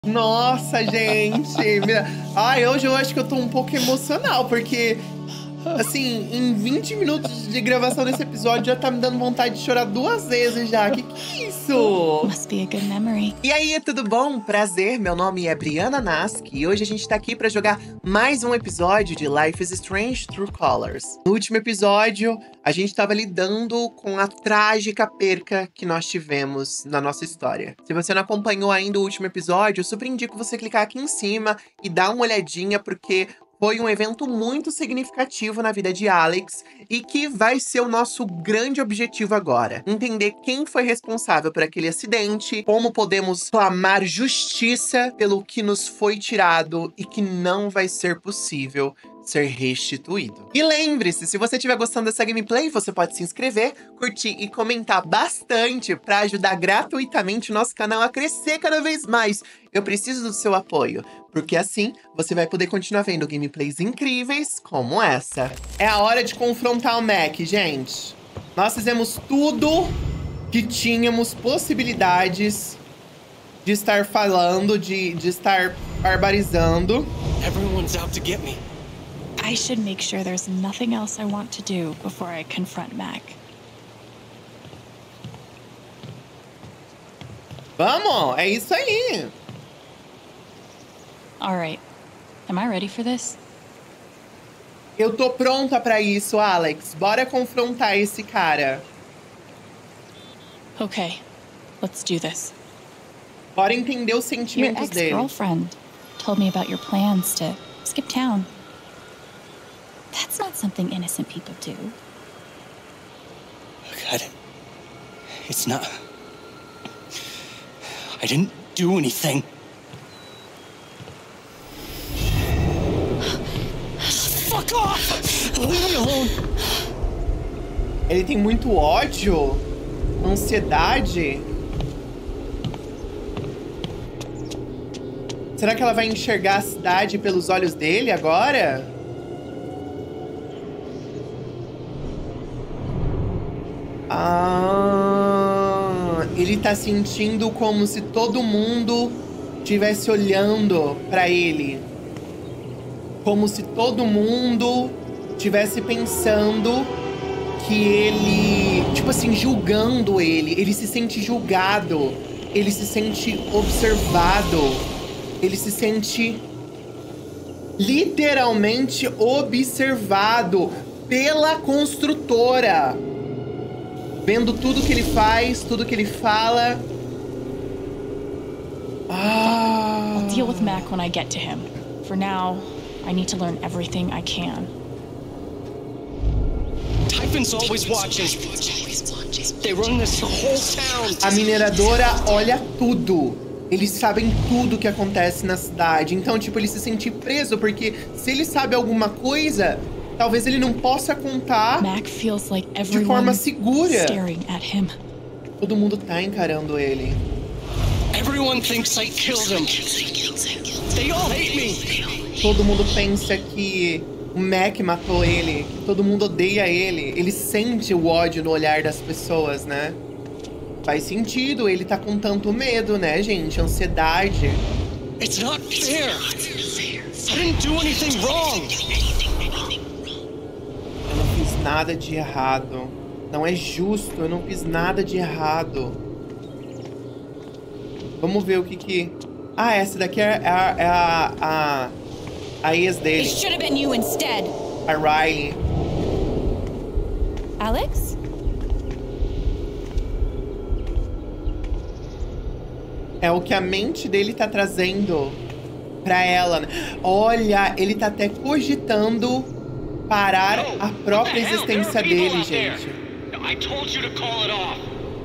Nossa, gente. Ai, hoje eu acho que eu tô um pouco emocional, porque, assim, em 20 minutos de gravação desse episódio já tá me dando vontade de chorar 2 vezes já. Que é isso? Must be a good memory. E aí, tudo bom? Prazer, meu nome é Briana Nask e hoje a gente tá aqui pra jogar mais um episódio de Life is Strange True Colors. No último episódio, a gente tava lidando com a trágica perca que nós tivemos na nossa história. Se você não acompanhou ainda o último episódio, eu super indico você clicar aqui em cima e dar uma olhadinha, porque foi um evento muito significativo na vida de Alex e que vai ser o nosso grande objetivo agora. Entender quem foi responsável por aquele acidente, como podemos clamar justiça pelo que nos foi tirado e que não vai ser possível ser restituído. E lembre-se, se você estiver gostando dessa gameplay, você pode se inscrever, curtir e comentar bastante para ajudar gratuitamente o nosso canal a crescer cada vez mais. Eu preciso do seu apoio, porque assim você vai poder continuar vendo gameplays incríveis como essa. É a hora de confrontar o Mac, gente. Nós fizemos tudo que tínhamos possibilidades de estar falando, de estar barbarizando. Everyone's out to get me. I should make sure there's nothing else I want to do before I confront Mac. Vamos, é isso aí. All right. Am I ready for this? Eu tô pronta pra isso, Alex. Bora confrontar esse cara. Okay. Let's do this. Bora entender os Your sentimentos dele. ex-girlfriend told me about your plans to skip town. That's not something innocent people do. God, it's not. I didn't do anything. Fuck off! Leave me alone. Ele tem muito ódio, ansiedade. Será que ela vai enxergar a cidade pelos olhos dele agora? Ele tá sentindo como se todo mundo estivesse olhando pra ele. Como se todo mundo estivesse pensando que ele... Tipo assim, julgando ele. Ele se sente julgado. Ele se sente observado. Ele se sente literalmente observado pela construtora. Vendo tudo que ele faz, tudo que ele fala. I'll deal with Mac when I get to him. For now, I need to learn everything I can. Typhon's always watching. They run this whole town. A mineradora olha tudo. Eles sabem tudo que acontece na cidade. Então, tipo, ele se sente preso, porque se ele sabe alguma coisa, talvez ele não possa contar Mac feels like de forma everyone's segura. staring at him. Todo mundo tá encarando ele. Everyone thinks I killed him. They all hate me. Todo mundo pensa que o Mac matou ele. Que todo mundo odeia ele. Ele sente o ódio no olhar das pessoas, né? Faz sentido, ele tá com tanto medo, né, gente? Ansiedade. It's not fair. I didn't do anything wrong. Eu não fiz nada de errado. Não é justo, eu não fiz nada de errado. Vamos ver o que... Ah, essa daqui é a ex dele. It should have been you instead. A Riley. Alex? É o que a mente dele tá trazendo pra ela. Olha, ele tá até cogitando parar a própria existência dele, gente. I told you to call it off.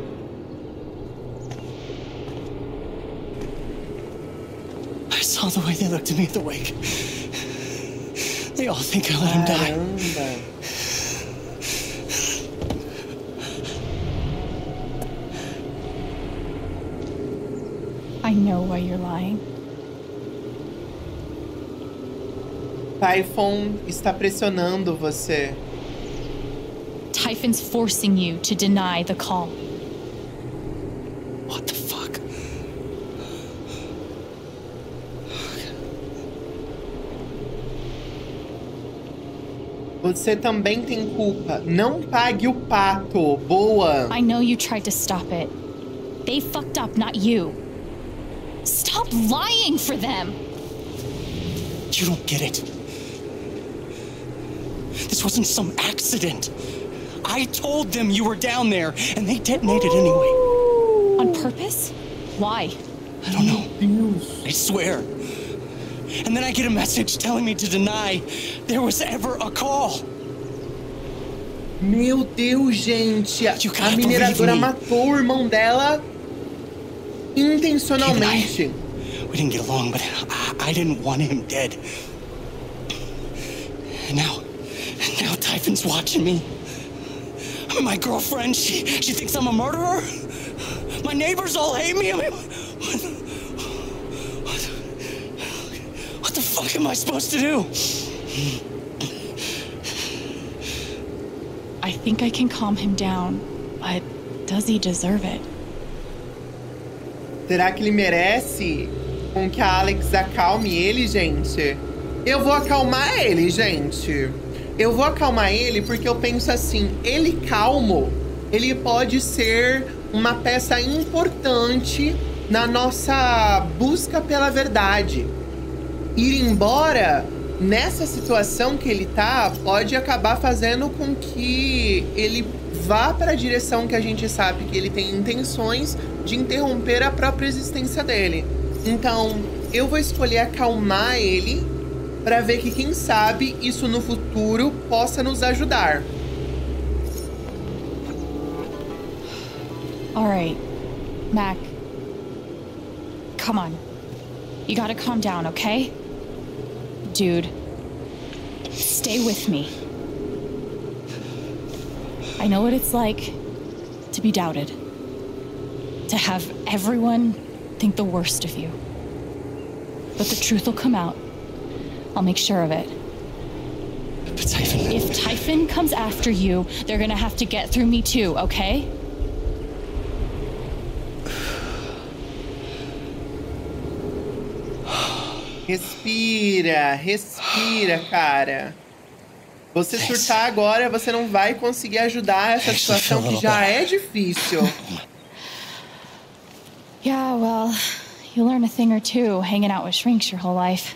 I saw the way they looked at me at the wake. They all think I let him die. Caramba. I know why you're lying. Typhon está pressionando você. Typhon's forcing you to deny the call. What the fuck? Você também tem culpa. Não pague o pato. Boa. I know you tried to stop it. They fucked up, not you. Stop lying for them! You don't get it. This wasn't some accident. I told them you were down there, and they detonated anyway. On purpose? Why? I don't know. I swear. And then I get a message telling me to deny there was ever a call. Meu Deus, gente. You A gotta mineradora believe me. matou o irmão dela intencionalmente. We didn't get along, but I didn't want him dead. And now Typhon's watching me. My girlfriend, she thinks I'm a murderer. My neighbors all hate me. I mean, what the fuck am I supposed to do? I think I can calm him down, but does he deserve it? Será que ele merece com que a Alex acalme ele, gente? Eu vou acalmar ele, gente. Eu vou acalmar ele porque eu penso assim, ele calmo, ele pode ser uma peça importante na nossa busca pela verdade. Ir embora nessa situação que ele tá pode acabar fazendo com que ele vá para a direção que a gente sabe que ele tem intenções de interromper a própria existência dele. Então, eu vou escolher acalmar ele para ver que, quem sabe, isso no futuro possa nos ajudar. All right, Mac. Come on. You gotta calm down, okay? Dude, stay with me. I know what it's like to be doubted. To have everyone think the worst of you. But the truth will come out. I'll make sure of it. But Typhon... If Typhon comes after you, they're gonna have to get through me too, okay? Respira, respira, cara. Você surtar agora, você não vai conseguir ajudar essa situação que já é difícil. Yeah, well, you learn a thing or two hanging out with shrinks your whole life.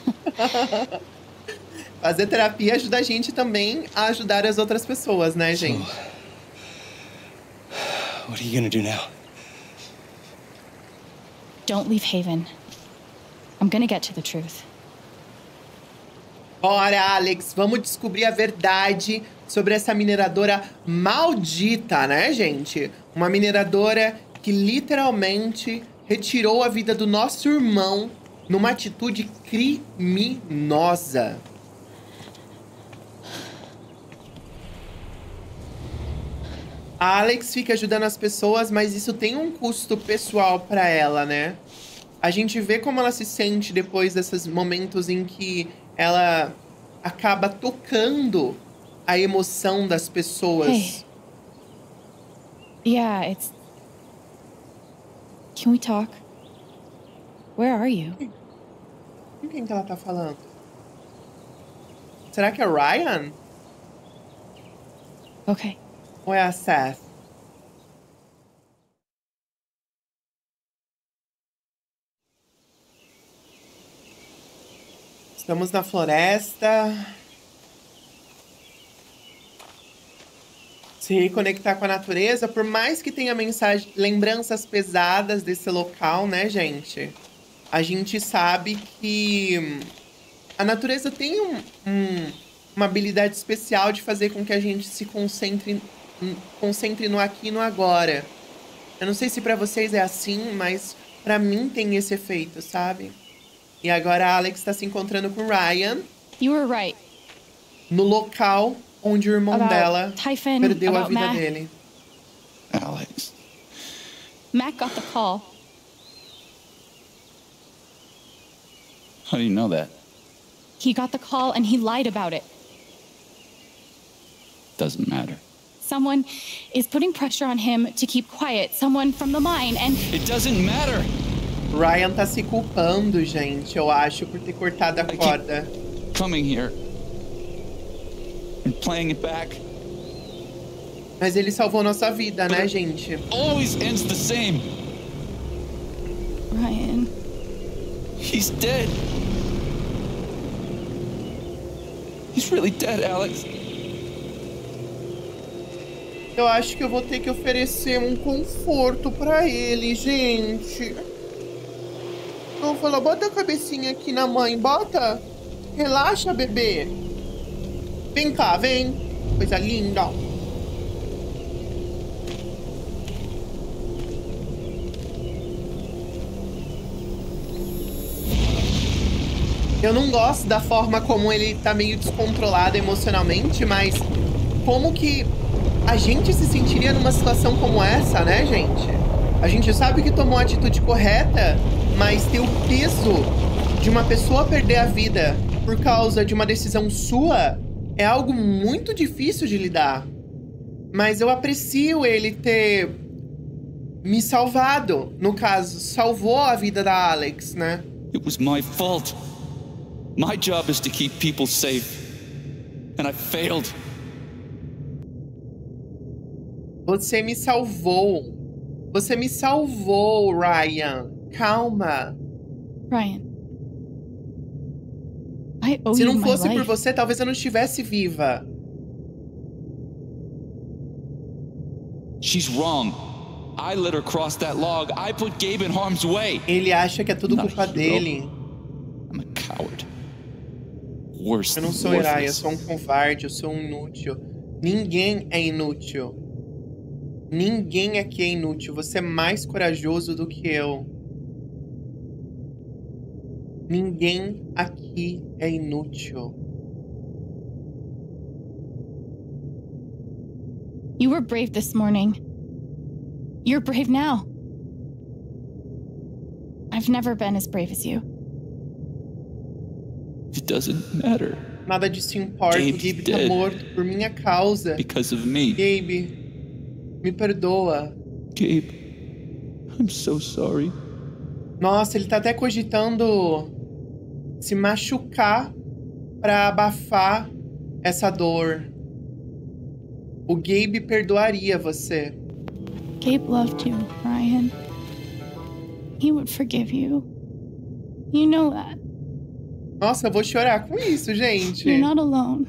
Fazer terapia ajuda a gente também a ajudar as outras pessoas, né, gente? What are you gonna do now? Don't leave Haven. I'm gonna get to the truth. Bora, Alex, vamos descobrir a verdade sobre essa mineradora maldita, né, gente? Uma mineradora que literalmente retirou a vida do nosso irmão numa atitude criminosa. A Alex fica ajudando as pessoas, mas isso tem um custo pessoal pra ela, né? A gente vê como ela se sente depois desses momentos em que ela acaba tocando a emoção das pessoas. Hey. Yeah, it's... Can we talk? Where are you? Com quem que ela tá falando? Será que é Ryan? Okay. Ou é a Seth? Estamos na floresta. Se reconectar com a natureza, por mais que tenha lembranças pesadas desse local, né, gente? A gente sabe que a natureza tem uma habilidade especial de fazer com que a gente se concentre no aqui e no agora. Eu não sei se pra vocês é assim, mas pra mim tem esse efeito, sabe? E agora a Alex tá se encontrando com o Ryan. You were right. No local onde o irmão dela Typhon, perdeu a about vida Mac. dele. Alex. Mac got the call. How do you know that? He got the call and he lied about it. Doesn't matter. Someone is putting pressure on him to keep quiet. Someone from the mine and... It doesn't matter. Ryan tá se culpando, gente, eu acho, por ter cortado a corda. Coming here. and playing it back. Mas ele salvou nossa vida, né, gente? Always ends the same. Ryan. He's dead. He's really dead, Alex. Eu acho que eu vou ter que oferecer um conforto pra ele, gente. Eu vou falar, bota a cabecinha aqui na mãe, bota. Relaxa, bebê. Vem cá, vem. Coisa linda. Eu não gosto da forma como ele tá meio descontrolado emocionalmente, mas como que a gente se sentiria numa situação como essa, né, gente? A gente sabe que tomou a atitude correta, mas ter o peso de uma pessoa perder a vida por causa de uma decisão sua é algo muito difícil de lidar. Mas eu aprecio ele ter me salvado. No caso, salvou a vida da Alex, né? It was my fault. My job is to keep people safe. And I failed. Você me salvou. Você me salvou, Ryan. Calma. Ryan. I owe Se you não my fosse por life. você, talvez eu não estivesse viva. She's wrong. I let her cross that log. I put Gabe in harm's way. Ele acha que é tudo Not culpa a hero. dele. I'm a coward. Worse Eu não than sou herói, eu worthless. sou um covarde, eu sou um inútil. Ninguém é inútil. Ninguém aqui é inútil. Você é mais corajoso do que eu. Ninguém aqui é inútil. You were brave this morning. You're brave now. I've never been as brave as you. It doesn't matter Nada disso importa. O Gabe's Gabe tá dead. morto por minha causa. because of me. Gabe, me perdoa. Gabe, I'm so sorry. Nossa, ele tá até cogitando se machucar pra abafar essa dor. O Gabe perdoaria você. Gabe loved you, Ryan. He would forgive you. You know that. Nossa, eu vou chorar com isso, gente. You're not alone.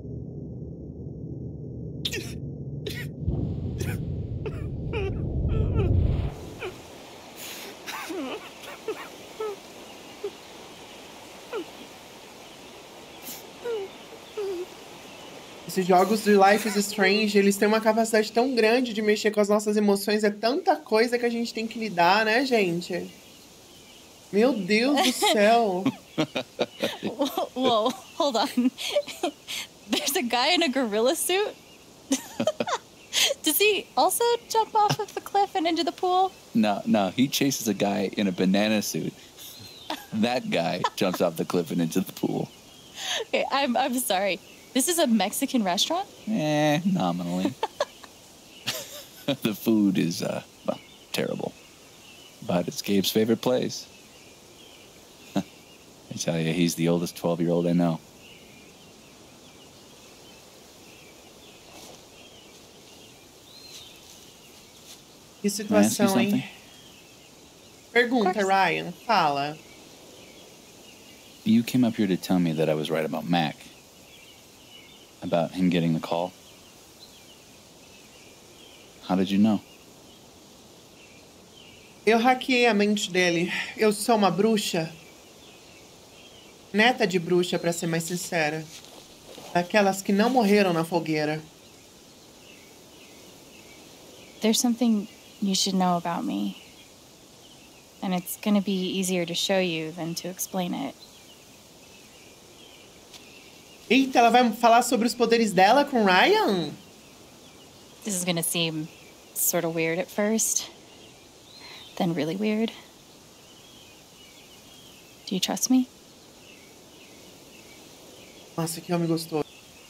Esses jogos de Life is Strange, eles têm uma capacidade tão grande de mexer com as nossas emoções. É tanta coisa que a gente tem que lidar, né, gente? Meu Deus do céu. Whoa, hold on. There's a guy in a gorilla suit? Does he also jump off of the cliff and into the pool? No, he chases a guy in a banana suit. That guy jumps off the cliff and into the pool. Okay, I'm sorry. This is a Mexican restaurant? Nominally. The food is, well, terrible. But it's Gabe's favorite place. I tell you, he's the oldest 12-year-old I know. Que Can I ask you situação, something? hein? Pergunta, Of course. Ryan. Fala. You came up here to tell me that I was right about Mac. About him getting the call. How did you know? Eu hackeei a mente dele. Eu sou uma bruxa. Neta de bruxa, pra ser mais sincera. Daquelas que não morreram na fogueira. There's something you should know about me. And it's gonna be easier to show you than to explain it. Eita, ela vai falar sobre os poderes dela com Ryan? This is gonna seem sort of weird at first, then really weird. Do you trust me? Nossa, que homem gostoso.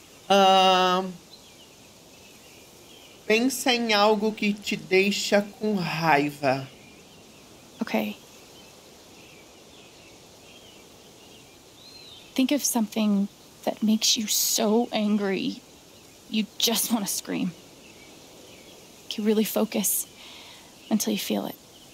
Pensa em algo que te deixa com raiva. Okay. Think of something that makes you so angry you just want to scream. You really focus until you feel it.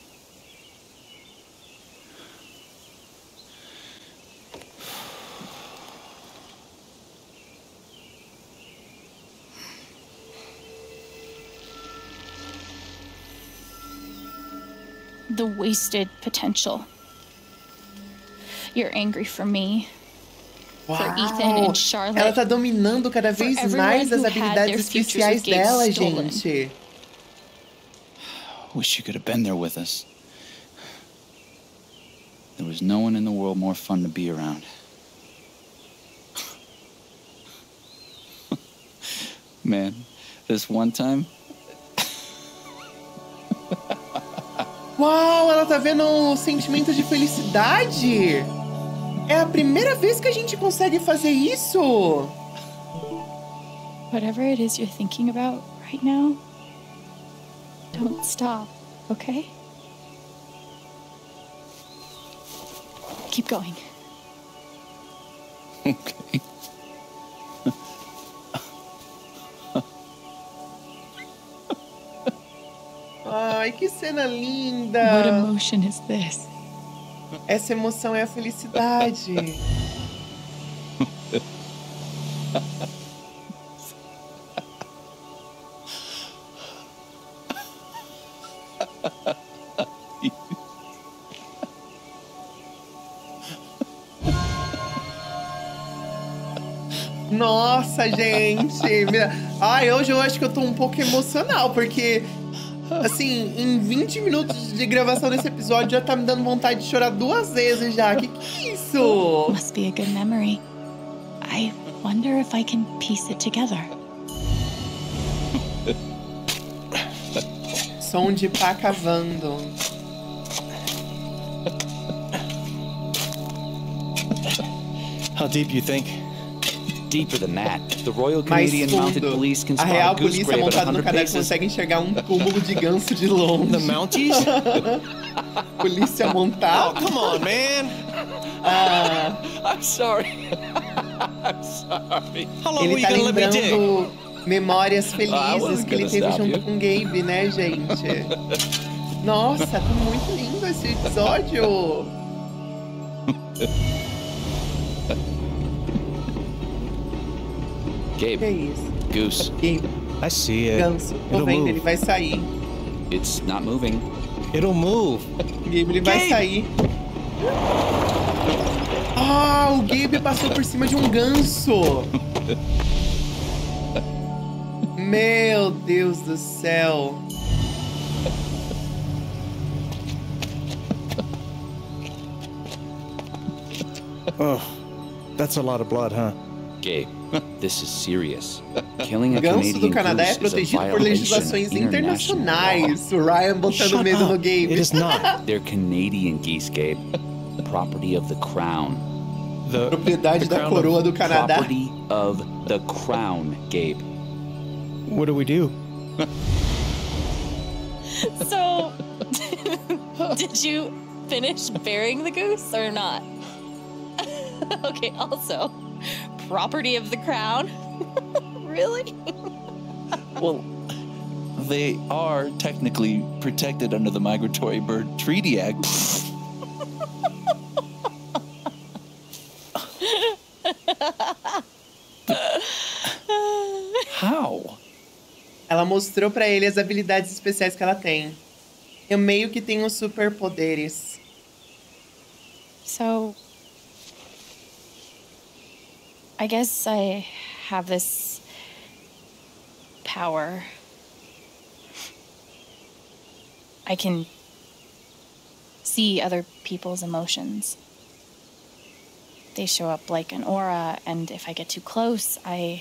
The wasted potential. You're angry for me, for Ethan and Charlotte. Ela tá dominando cada vez mais as habilidades especiais dela, gente. Wish you could have been there with us. There was no one in the world more fun to be around. Man, this one time. Uau, ela tá vendo um sentimento de felicidade. É a primeira vez que a gente consegue fazer isso. Whatever it is you're thinking about right now, don't stop, okay? Keep going. Okay. Ai, que cena linda. What emotion is this? Essa emoção é a felicidade. Nossa, gente. Ai, hoje eu acho que eu tô um pouco emocional, porque, assim, em 20 minutos de gravação desse episódio já tá me dando vontade de chorar 2 vezes já. Que é isso? Must be a good memory. I wonder if I can piece it together. Som de pá cavando. How deep you think? Deeper than that. The Royal Mais Canadian Mounted fundo. Police can A spot real a goose polícia grave at montada no 100 Canadá paces. consegue enxergar um túmulo de ganso de longe. The Mounties? Polícia Oh, montada. come on, man. I'm sorry. I'm sorry. How long Ele were you tá gonna let me dig? lembrando memórias I felizes wasn't que ele gonna teve stop junto you. com o Gabe, né, gente? Nossa, tá muito lindo esse episódio. Que é Gabe, isso? goose. Gabe, I see it. ganso. Tô It'll vendo, move. ele vai sair. It's not moving. It'll move. Gabe, ele vai Gabe! sair. Ah, o Gabe passou por cima de um ganso. Meu Deus do céu. Oh, that's a lot of blood, huh? Gabe, this is serious. Killing a Ganso do Canadian Canadá é goose is a protegido por violation legislações of international law. internacionais. O Ryan botando Shut medo no up. Gabe. It is not. They're Canadian geese, Gabe. Property of the crown. The Propriedade the da crown coroa of- do Canadá. Property of the crown, Gabe. What do we do? So, did you finish burying the goose or not? Okay, also, property of the crown? Really? Well, they are technically protected under the Migratory Bird Treaty Act. How? Ela mostrou pra ele as habilidades especiais que ela tem. Eu meio que tenho superpoderes. So, I guess I have this power. I can see other people's emotions. They show up like an aura, and if I get too close, I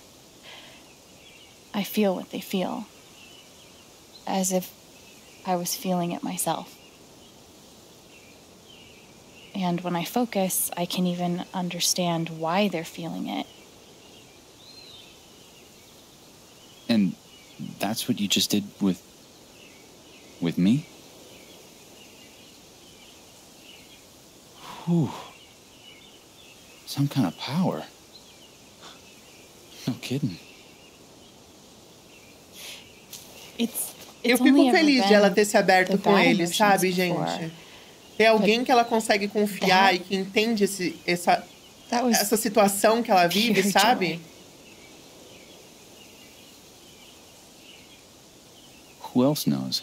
feel what they feel. As if I was feeling it myself. And when I focus, I can even understand why they're feeling it. And that's what you just did with me? Whew. Some kind of power. No kidding. Eu fico feliz de ela ter se aberto com ele, sabe, gente? Ter alguém que ela consegue confiar e que entende essa situação que ela vive, sabe? Who else knows?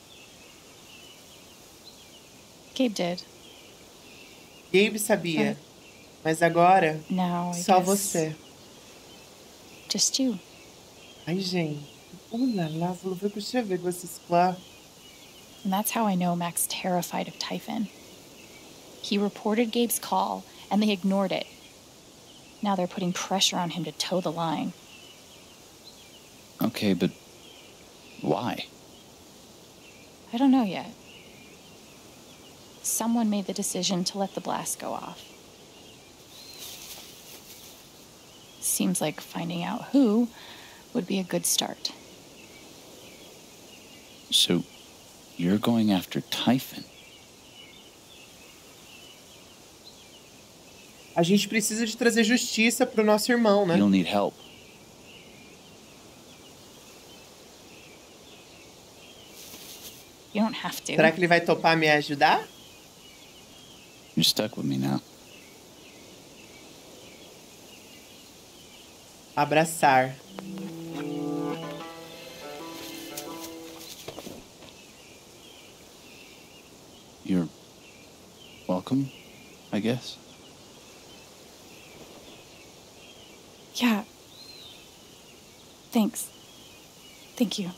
Gabe did. Gabe sabia. Mas agora, só você. Just you. Ai, gente. Là là, vous voulez coucher avec votre esclave? And that's how I know Mac's terrified of Typhon. He reported Gabe's call, and they ignored it. Now they're putting pressure on him to toe the line. Okay, but why? I don't know yet. Someone made the decision to let the blast go off. Seems like finding out who would be a good start. So, you're going after Typhon? A gente precisa de trazer justiça pro nosso irmão, né? You'll need help. You don't have to. Será que ele vai topar me ajudar? You're stuck with me now. Abraçar. You're welcome, I guess. Yeah. Thanks. Thank you.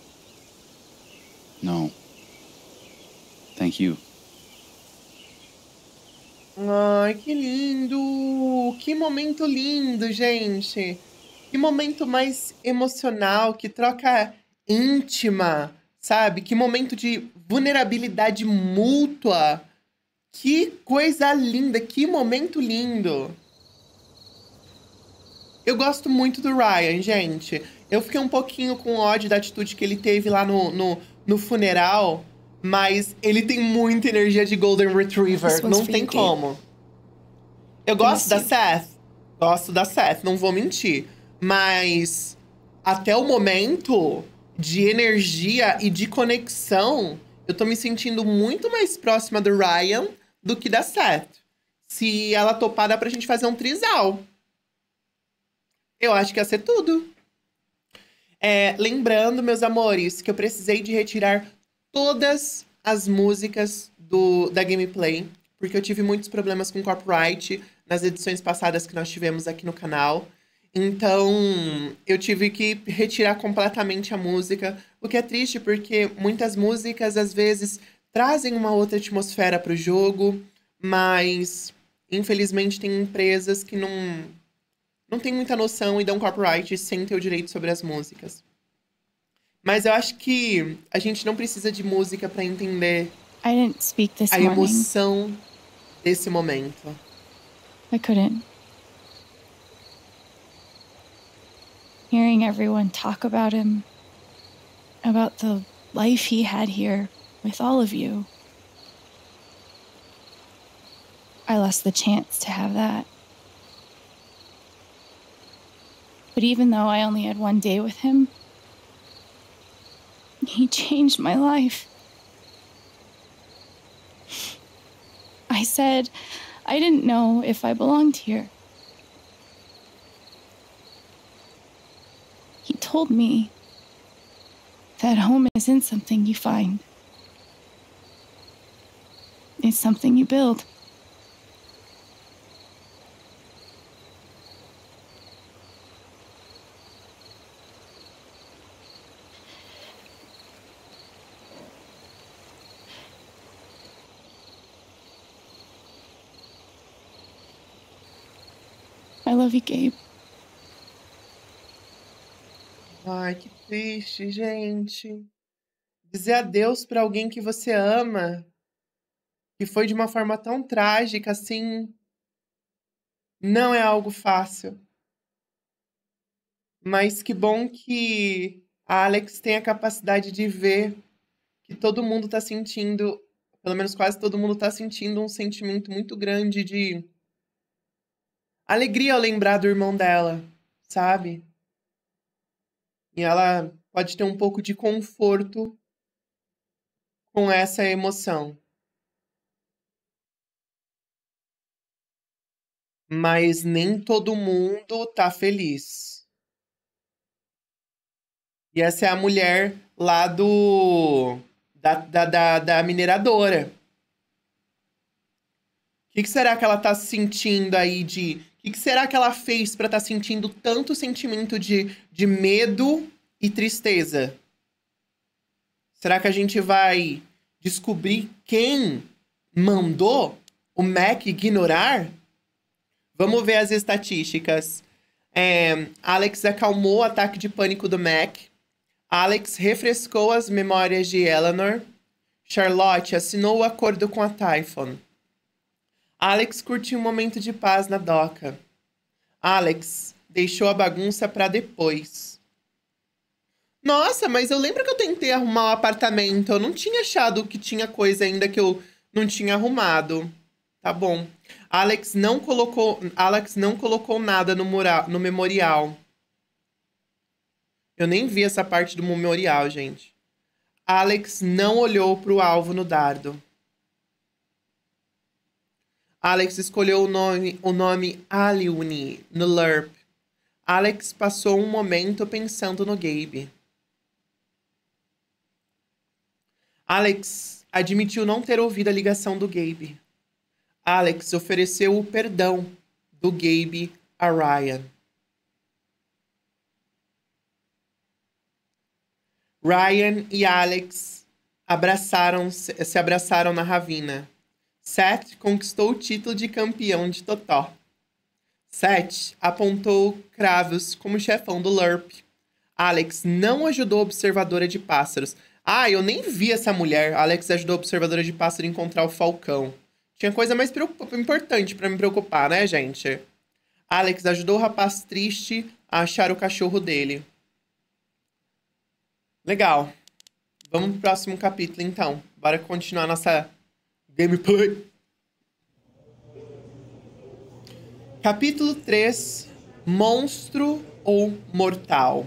No. Thank you. Ai, que lindo! Que momento lindo, gente! Que momento mais emocional, que troca íntima, sabe? Que momento de vulnerabilidade mútua. Que coisa linda, que momento lindo! Eu gosto muito do Ryan, gente. Eu fiquei um pouquinho com ódio da atitude que ele teve lá no funeral, mas ele tem muita energia de Golden Retriever. Não tem como. Eu gosto da Seth. Gosto da Seth, não vou mentir. Mas até o momento de energia e de conexão, eu tô me sentindo muito mais próxima do Ryan do que da Seth. Se ela topar, dá pra gente fazer um trisal. Eu acho que ia ser tudo. Lembrando, meus amores, que eu precisei de retirar todas as músicas da gameplay, porque eu tive muitos problemas com copyright nas edições passadas que nós tivemos aqui no canal. Então, eu tive que retirar completamente a música, o que é triste, porque muitas músicas, às vezes, trazem uma outra atmosfera para o jogo, mas, infelizmente, tem empresas que não tem muita noção e dão copyright sem ter o direito sobre as músicas. Mas eu acho que a gente não precisa de música pra entender I didn't speak this a morning. emoção desse momento. I couldn't. Hearing everyone talk about him, about the life he had here with all of you, I lost the chance to have that. But even though I only had one day with him, he changed my life. I said I didn't know if I belonged here. He told me that home isn't something you find. It's something you build. I love you, Gabe. Ai, que triste, gente. Dizer adeus pra alguém que você ama, que foi de uma forma tão trágica assim, não é algo fácil. Mas que bom que a Alex tem a capacidade de ver que todo mundo tá sentindo, pelo menos quase todo mundo tá sentindo um sentimento muito grande de alegria ao lembrar do irmão dela, sabe? E ela pode ter um pouco de conforto com essa emoção. Mas nem todo mundo tá feliz. E essa é a mulher lá da mineradora. O que será que ela tá sentindo aí de... O que será que ela fez pra tá sentindo tanto sentimento de medo e tristeza? Será que a gente vai descobrir quem mandou o Mac ignorar? Vamos ver as estatísticas. Alex acalmou o ataque de pânico do Mac. Alex refrescou as memórias de Eleanor. Charlotte assinou o acordo com a Typhon. Alex curtiu um momento de paz na doca. Alex deixou a bagunça para depois. Nossa, mas eu lembro que eu tentei arrumar o apartamento. Eu não tinha achado que tinha coisa ainda que eu não tinha arrumado. Tá bom. Alex não colocou nada no memorial. Eu nem vi essa parte do memorial, gente. Alex não olhou para o alvo no dardo. Alex escolheu o nome Aliuni no LURP. Alex passou um momento pensando no Gabe. Alex admitiu não ter ouvido a ligação do Gabe. Alex ofereceu o perdão do Gabe a Ryan. Ryan e Alex se abraçaram na ravina. Seth conquistou o título de campeão de Totó. Seth apontou Kravos como chefão do LURP. Alex não ajudou a observadora de pássaros. Eu nem vi essa mulher. Alex ajudou a observadora de pássaro a encontrar o falcão. Tinha coisa mais importante pra me preocupar, né, gente? Alex ajudou o rapaz triste a achar o cachorro dele. Legal. Vamos pro próximo capítulo, então. Bora continuar nossa gameplay. Capítulo 3. Monstro ou mortal?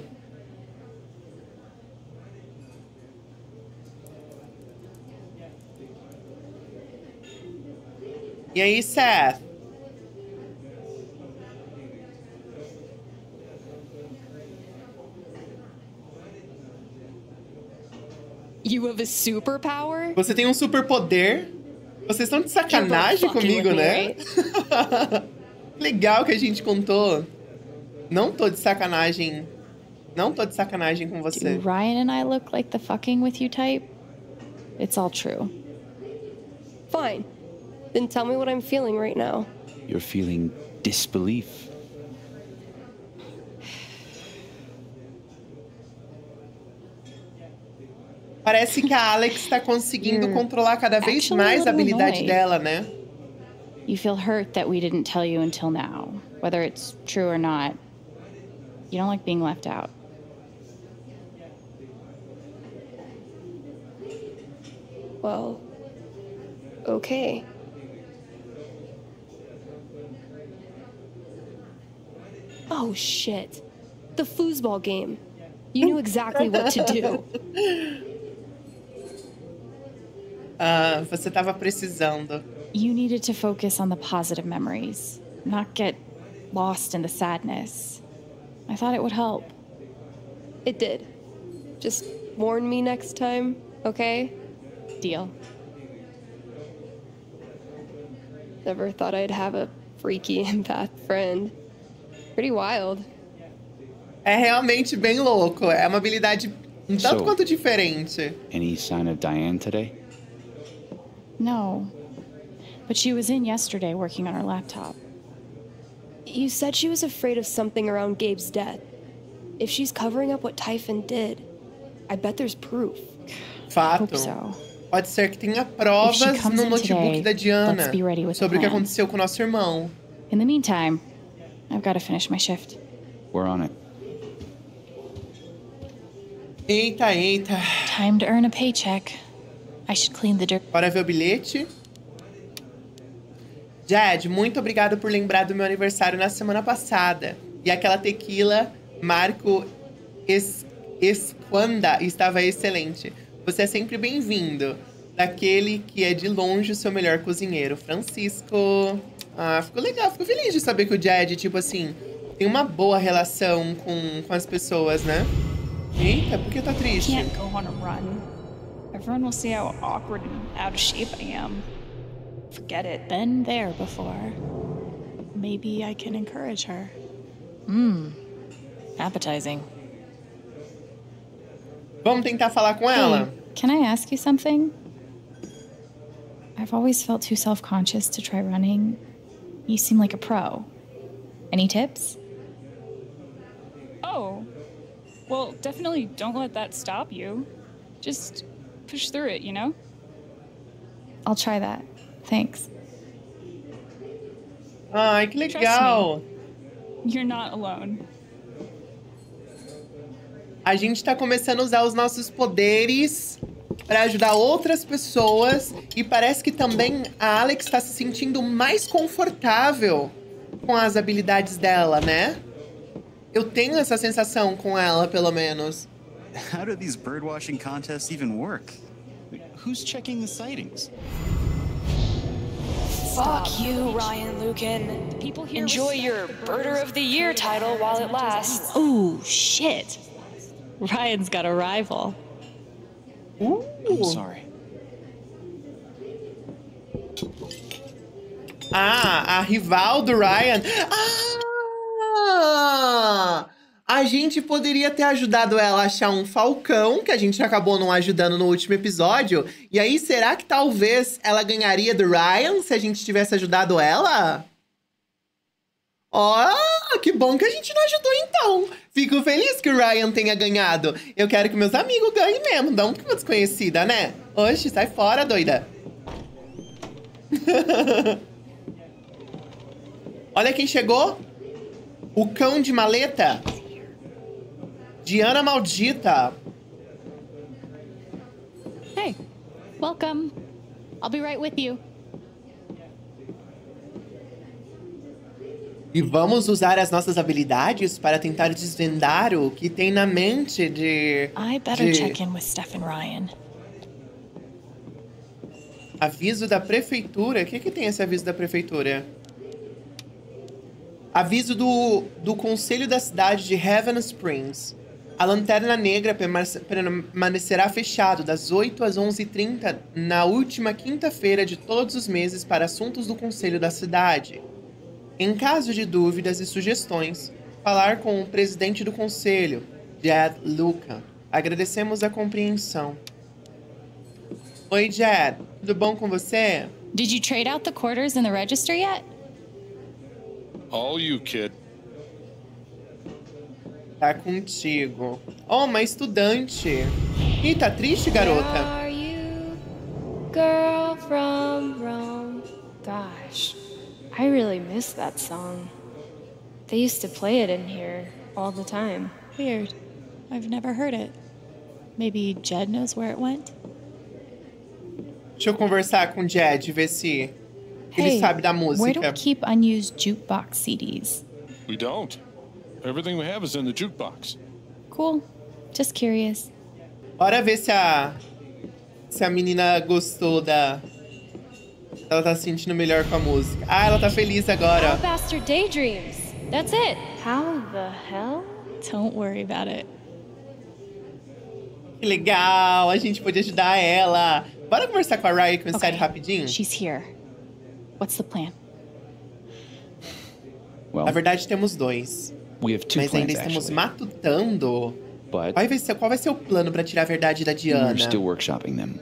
E aí, Seth? You have a superpower? Você tem um superpoder? Vocês estão de sacanagem comigo, né? Legal que a gente contou. Não tô de sacanagem. Não tô de sacanagem com você. Do Ryan and I look like the fucking with you type? It's all true. Fine. Then tell me what I'm feeling right now. You're feeling disbelief. Parece que a Alex tá conseguindo controlar cada vez mais a habilidade dela, né? You feel hurt that we didn't tell you until now, whether it's true or not. You don't like being left out. Well, okay. Oh, shit. The foosball game. You knew exactly what to do. Você tava precisando. You needed to focus on the positive memories, not get lost in the sadness. I thought it would help. It did. Just warn me next time, okay? Deal. Never thought I'd have a freaky empath friend. Pretty wild. É realmente bem louco. É uma habilidade um tanto quanto diferente. Any sign of Diane today? No. But she was in yesterday working on her laptop. You said she was afraid of something around Gabe's death. If she's covering up what Typhon did, I bet there's proof. Fato. Hope so. Pode ser que tenha provas no notebook da Diana sobre o que aconteceu com o nosso irmão. In the meantime, I've got to finish my shift. We're on it. Eita, eita. Time to earn a paycheck. I should clean the dirt. Bora ver o bilhete. Jed, muito obrigado por lembrar do meu aniversário na semana passada. E aquela tequila Marco Esquanda estava excelente. Você é sempre bem-vindo. Daquele que é de longe o seu melhor cozinheiro, Francisco. Ah, ficou legal. Fico feliz de saber que o Jed, tipo assim, tem uma boa relação com as pessoas, né? Eita, por que tá triste? Can't go on a run. Everyone will see how awkward and out of shape I am. Forget it. Been there before. Maybe I can encourage her. Appetizing. Vamos tentar falar com ela? Can I ask you something? I've always felt too self-conscious to try running. You seem like a pro. Any tips? Oh. Well, definitely don't let that stop you. Just push through it, you know? I'll try that. Thanks. Ai, que legal. You're not alone. A gente tá começando a usar os nossos poderes para ajudar outras pessoas. E parece que também a Alex tá se sentindo mais confortável com as habilidades dela, né? Eu tenho essa sensação com ela, pelo menos. How do these birdwatching contests even work? Who's checking the sightings? Fuck you, Ryan Lucan. Enjoy your Birder of the Year title while it lasts. Oh, shit. Ryan's got a rival. I'm sorry. Ah, a rival do Ryan. Ah! A gente poderia ter ajudado ela a achar um falcão, que a gente acabou não ajudando no último episódio. E aí, será que talvez ela ganharia do Ryan se a gente tivesse ajudado ela? Oh, que bom que a gente não ajudou então. Fico feliz que o Ryan tenha ganhado. Eu quero que meus amigos ganhem mesmo, não que uma desconhecida, né? Oxe, sai fora, doida. Olha quem chegou. O cão de maleta. Diana maldita. Hey, welcome. I'll be right with you. E vamos usar as nossas habilidades para tentar desvendar o que tem na mente de... I better check in with Steph and Ryan. Aviso da prefeitura? O que tem esse aviso da prefeitura? Aviso do conselho da cidade de Heaven Springs. A Lanterna Negra permanecerá fechado das 8 às 11h30 na última quinta-feira de todos os meses para assuntos do conselho da cidade. Em caso de dúvidas e sugestões, falar com o presidente do conselho, Jed Lucan. Agradecemos a compreensão. Oi, Jed. Tudo bom com você? Did you trade out the quarters in the register yet? All you, kid. Tá contigo. Oh, uma estudante. Ih, tá triste, garota? Are you girl from Rome? Gosh, I really miss that song. They used to play it in here all the time. Weird. I've never heard it. Maybe Jed knows where it went? Deixa eu conversar com o Jed, ver se ele sabe da música. Where do we keep unused jukebox CDs? We don't. Everything we have is in the jukebox. Cool. Just curious. Bora ver se a menina gostou da... Ela tá se sentindo melhor com a música. Ah, ela tá feliz agora. How Bastard Daydreams. That's it. How the hell? Don't worry about it. Que legal, a gente pode ajudar ela. Bora conversar com a Ryan com o Inside rapidinho? She's here. What's the plan? Na verdade, temos dois. We have two Mas ainda plans, estamos actually. matutando. But Qual vai ser o plano pra tirar a verdade da Diana? we're still workshopping them.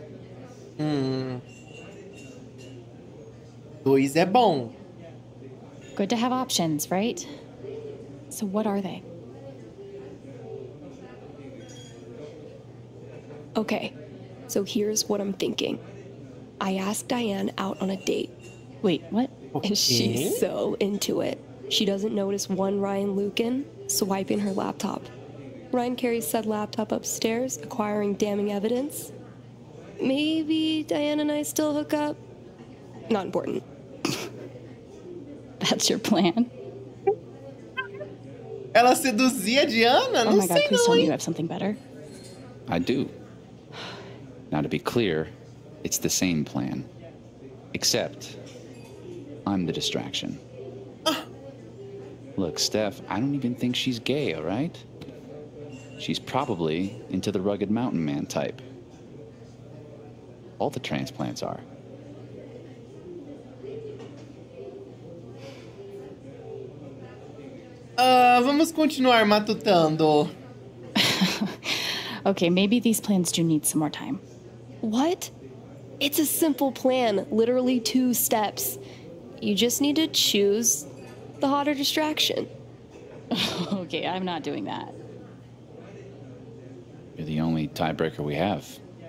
2 é bom. Good to have options, right? So what are they? Okay, so here's what I'm thinking. I asked Diane out on a date, Wait, what? and she's so into it. She doesn't notice one Ryan Lucan swiping her laptop. Ryan carries said laptop upstairs, acquiring damning evidence. Maybe Diane and I still hook up? Not important. That's your plan? Ela seduzia a Diana? Oh Não my god, sei please não, tell me hein? you have something better. I do. Now, to be clear, it's the same plan. Except, I'm the distraction. Look, Steph, I don't even think she's gay, all right? She's probably into the rugged mountain man type. All the transplants are. Vamos continuar matutando. Okay, maybe these plans do need some more time. What? It's a simple plan, literally 2 steps. You just need to choose the hotter distraction. Okay, I'm not doing that. You're the only tiebreaker we have.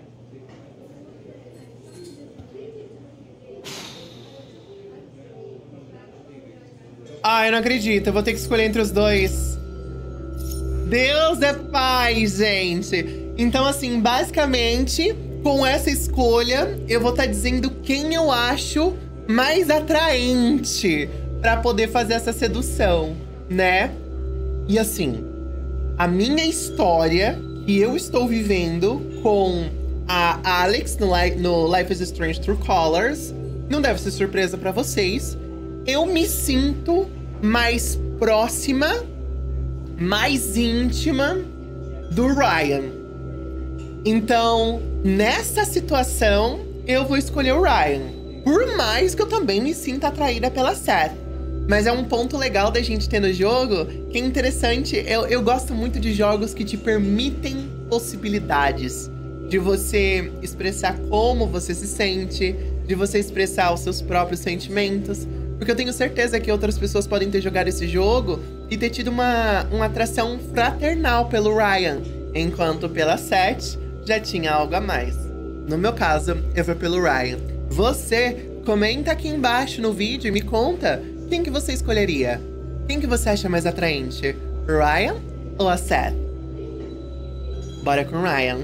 Ai, eu não acredito. Eu vou ter que escolher entre os dois. Deus é pai, gente. Então, assim, basicamente, com essa escolha, eu vou estar dizendo quem eu acho mais atraente pra poder fazer essa sedução, né? E assim, a minha história que eu estou vivendo com a Alex no Life is Strange True Colors não deve ser surpresa pra vocês. Eu me sinto mais próxima, mais íntima do Ryan. Então, nessa situação, eu vou escolher o Ryan. Por mais que eu também me sinta atraída pela Seth. Mas é um ponto legal da gente ter no jogo, que é interessante. Eu gosto muito de jogos que te permitem possibilidades. De você expressar como você se sente, de você expressar os seus próprios sentimentos. Porque eu tenho certeza que outras pessoas podem ter jogado esse jogo e ter tido uma atração fraternal pelo Ryan. Enquanto pela Seth já tinha algo a mais. No meu caso, eu vou pelo Ryan. Você, comenta aqui embaixo no vídeo e me conta quem que você escolheria. Quem que você acha mais atraente? Ryan ou a Seth? Bora com Ryan.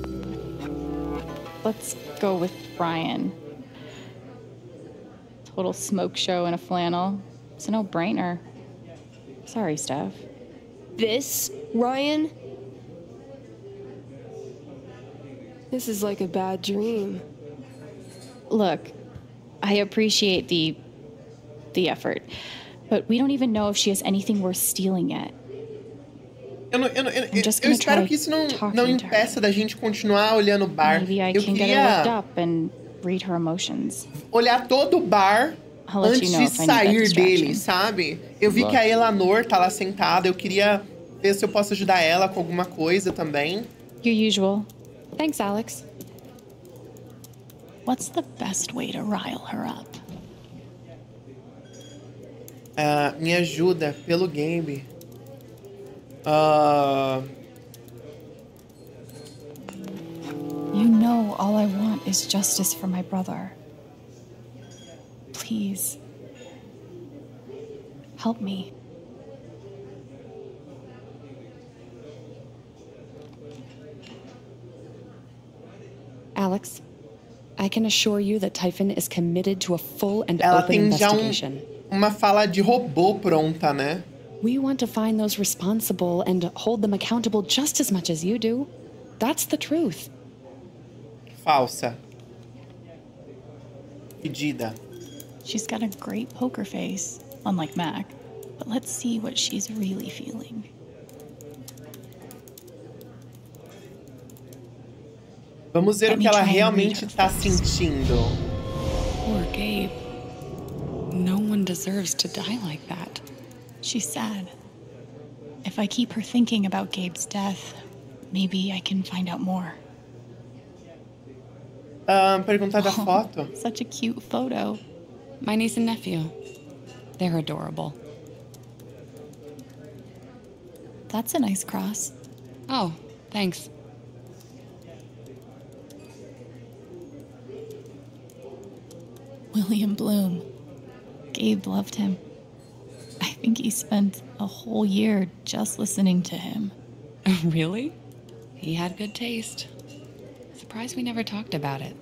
Let's go with Ryan. Total smoke show in a flannel. It's a no-brainer. Sorry, Steph. This, Ryan? This is like a bad dream. Look, I appreciate the effort, but we don't even know if she has anything worth stealing yet. Eu espero que isso não impeça da gente continuar olhando o bar. Maybe I can get her looked up and read her emotions. Olhar todo o bar antes de sair dele, sabe? Eu vi que a Eleanor tá lá sentada. Eu queria ver se eu posso ajudar ela com alguma coisa também. Your usual. Thanks, Alex. What's the best way to rile her up? Me ajuda pelo Gabe. You know all I want is justice for my brother. Please. Help me. Alex, I can assure you that Typhon is committed to a full and open investigation. Uma fala de robô pronta, né? We want to find those responsible and hold them accountable just as much as you do. That's the truth. Falsa. Pedida. She's got a great poker face, unlike Mac. But let's see what she's really feeling. Vamos ver o que ela realmente está sentindo. Poor Gabe. No one deserves to die like that. She's sad. If I keep her thinking about Gabe's death, maybe I can find out more. Perguntar da foto. Such a cute photo. My niece and nephew. They're adorable. That's a nice cross. Oh, thanks. William Bloom. Gabe loved him. I think he spent a whole year just listening to him. Really? He had good taste. Surprised we never talked about it.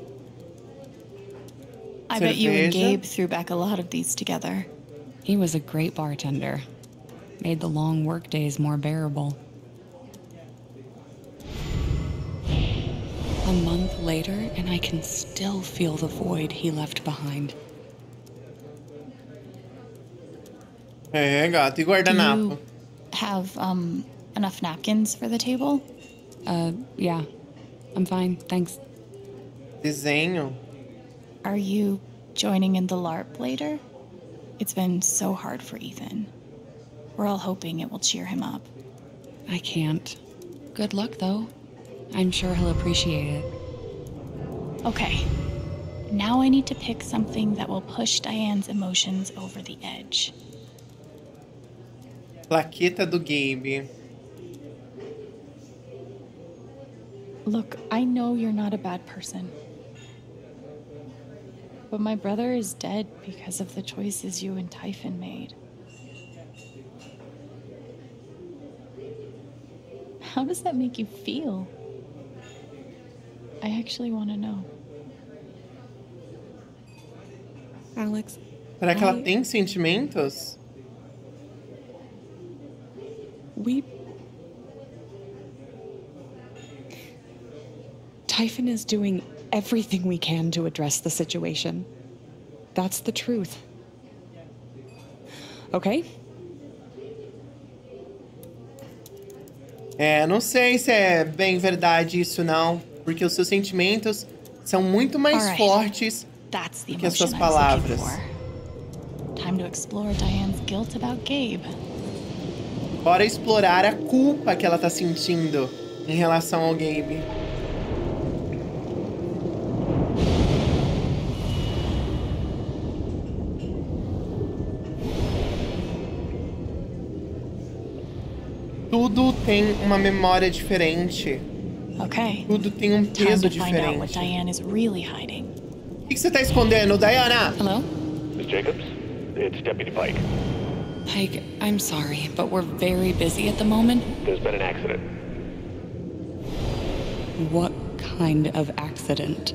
I bet you and Gabe threw back a lot of these together. He was a great bartender. Made the long work days more bearable. A month later, and I can still feel the void he left behind. É, gato. E guardanapo? You have enough napkins for the table? Yeah. I'm fine, thanks. Desenho? Are you joining in the LARP later? It's been so hard for Ethan. We're all hoping it will cheer him up. I can't. Good luck, though. I'm sure he'll appreciate it. Okay. Now I need to pick something that will push Diane's emotions over the edge. Plaqueta do Gabe. Look, I know you're not a bad person. But my brother is dead because of the choices you and Typhon made. How does that make you feel? I actually want to know. Alex. Será que ela tem sentimentos? Typhon is doing everything we can to address the situation. That's the truth. Okay? É, não sei se é bem verdade isso não, porque os seus sentimentos são muito mais fortes do que as suas palavras. Time to explore Diane's guilt about Gabe. Bora explorar a culpa que ela tá sentindo em relação ao Gabe. Tudo tem uma memória diferente. Okay. Tudo tem um peso Time to find out what diferente. Diane is really hiding. O que você tá escondendo, Diana? Hello? Miss Jacobs, it's Deputy Pike. Pike, I'm sorry, but we're very busy at the moment. There's been an accident. What kind of accident?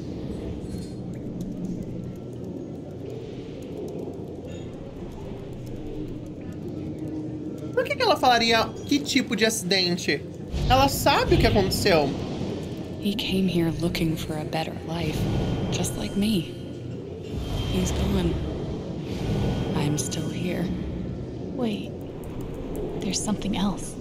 Por que ela falaria que tipo de acidente? Ela sabe o que aconteceu. He came here looking for a better life, just like me. He's gone. I'm still here. Wait, there's something else.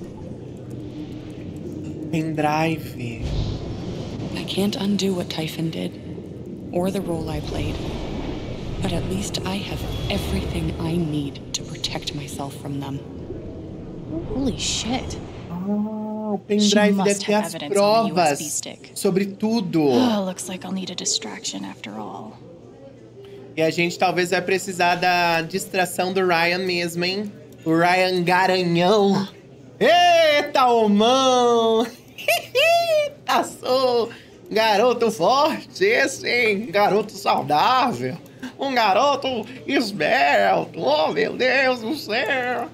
Pendrive. I can't undo what Typhon did, or the role I played. But at least I have everything I need to protect myself from them. Holy shit. O pendrive deve ter as provas sobre tudo. Oh, looks like I'll need a distraction after all. E a gente talvez vai precisar da distração do Ryan mesmo, hein? O Ryan Garanhão. Eita, homão! Eita, sou garoto forte esse, hein? Garoto saudável. Um garoto esbelto. Oh, meu Deus do céu.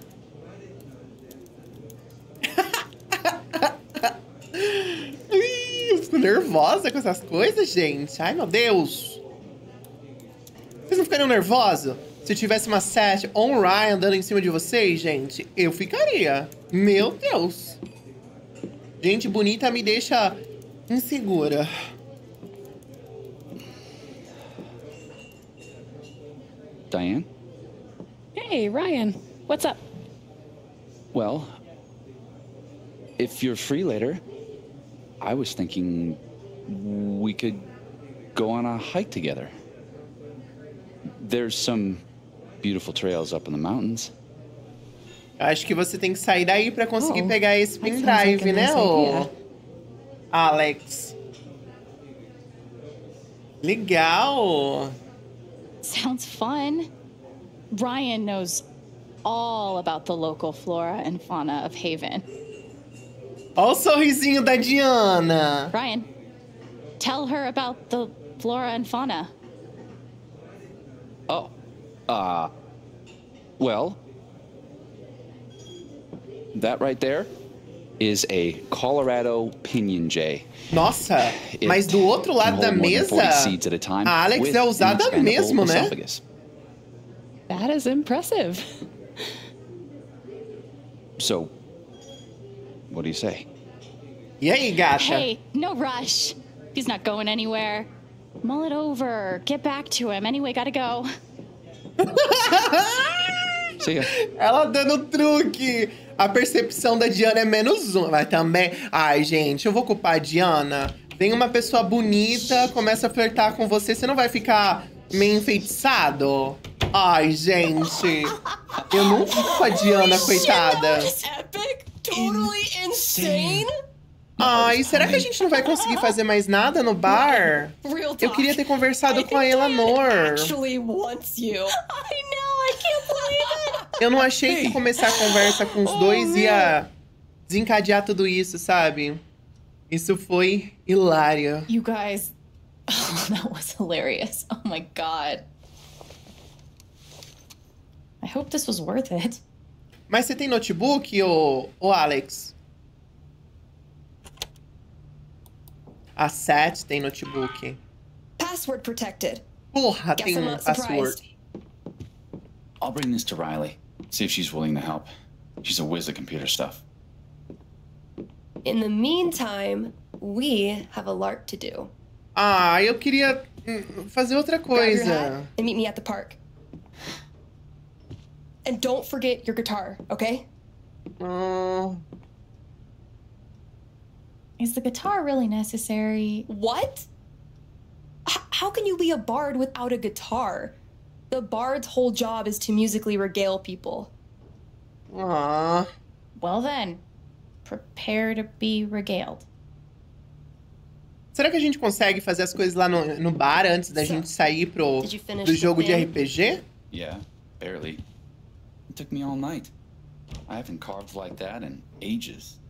Eu fico nervosa com essas coisas, gente. Ai, meu Deus. Vocês não ficariam nervosos? Se tivesse uma Seth ou um Ryan andando em cima de vocês, gente, eu ficaria. Meu Deus. Gente bonita me deixa insegura. Diane? Hey, Ryan. What's up? Well, if you're free later, I was thinking we could go on a hike together. There's some beautiful trails up in the mountains. Acho que você tem que sair daí pra conseguir pegar esse pendrive, né, ô Alex? Legal! Sounds fun. Ryan knows all about the local flora and fauna of Haven. Olha o sorrisinho da Diana. Ryan, tell her about the flora and fauna. Oh, well, that right there is a Colorado pinyon jay. Nossa, mas do outro lado da mesa, a Alex é usada mesmo, né? That is impressive. So, what do you say? E aí, gata? Hey, no rush. He's not going anywhere. Mull it over. Get back to him. Anyway, gotta go. See ya. Ela dando truque. A percepção da Diana é -1. Mas também... Ai, gente, eu vou culpar a Diana. Vem uma pessoa bonita, começa a flertar com você. Você não vai ficar meio enfeitiçado? Ai, gente. Eu não fico com a Diana, coitada. Epic, totally insane. Ai, será que a gente não vai conseguir fazer mais nada no bar? Real talk. Eu queria ter conversado com a Eleanor. Actually wants you. I know, I can't believe it. Eu não achei que começar a conversa com os dois ia desencadear tudo isso, sabe? Isso foi hilário. You guys... Oh, that was hilarious. Oh my god. I hope this was worth it. Mas você tem notebook, ô Alex? A Seth tem notebook. Password protected. Porra, Guess tem I'm um not password. surprised. I'll bring this to Riley. See if she's willing to help. She's a whiz at computer stuff. In the meantime, we have a lark to do. Ah, eu queria fazer outra Grab your hat coisa. and meet me at the park. And don't forget your guitar, okay? Is the guitar really necessary? What? How can you be a bard without a guitar? The bard's whole job is to musically regale people. Ah. Well then, prepare to be regaled. Será que a gente consegue fazer as coisas lá no bar antes da gente sair pro jogo de RPG? Yeah, barely. It took me all night. I haven't carved like that in ages.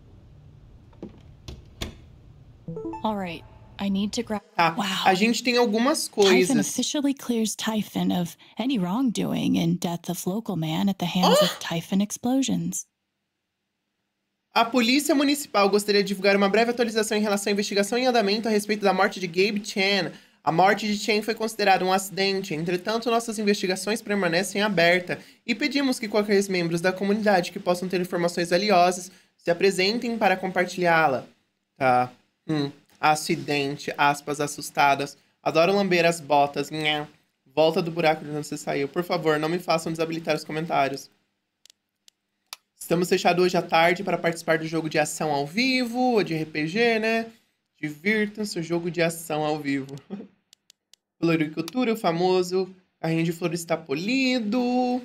All right, I need to grab... Tá, a gente tem algumas Typhon coisas. officially clears Typhon of any wrongdoing in death of local man at the hands of Typhon explosions. A Polícia Municipal gostaria de divulgar uma breve atualização em relação à investigação em andamento a respeito da morte de Gabe Chan. A morte de Chen foi considerada um acidente, entretanto, nossas investigações permanecem abertas e pedimos que qualquer membros da comunidade que possam ter informações valiosas se apresentem para compartilhá-la. Tá. Acidente, aspas assustadas. Adoro lamber as botas. Nha. Volta do buraco de onde você saiu. Por favor, não me façam desabilitar os comentários. Estamos fechados hoje à tarde para participar do jogo de ação ao vivo, ou de RPG, né? Divirtam-se, o jogo de ação ao vivo. Floricultura, o famoso carrinho de flores está polido.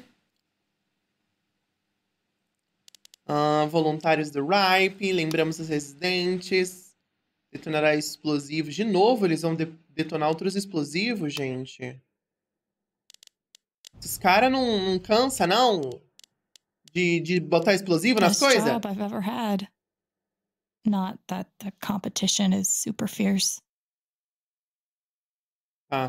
Voluntários do RIPE, lembramos os residentes. Detonará explosivos. De novo, eles vão detonar outros explosivos, gente. Esses caras não cansa, não? De botar explosivo nas coisas? Best job I've ever had. Not that the competition is super fierce. Tá.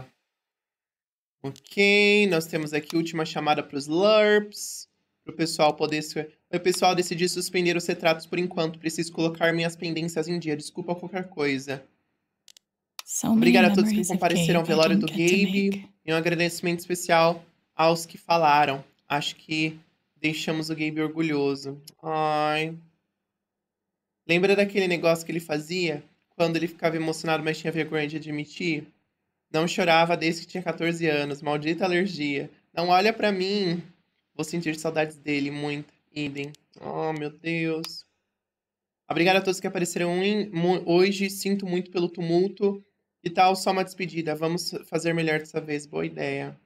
Ok, nós temos aqui a última chamada para os LURPs. Para o pessoal poder... O pessoal decidir suspender os retratos por enquanto. Preciso colocar minhas pendências em dia. Desculpa qualquer coisa. Obrigada a todos que compareceram ao velório do Gabe. E um agradecimento especial aos que falaram. Acho que deixamos o Gabe orgulhoso. Ai. Lembra daquele negócio que ele fazia? Quando ele ficava emocionado, mas tinha vergonha de admitir? Não chorava desde que tinha 14 anos. Maldita alergia. Não olha pra mim. Vou sentir saudades dele, muito. Idem. Oh, meu Deus. Obrigada a todos que apareceram hoje. Sinto muito pelo tumulto. E tal, só uma despedida. Vamos fazer melhor dessa vez. Boa ideia.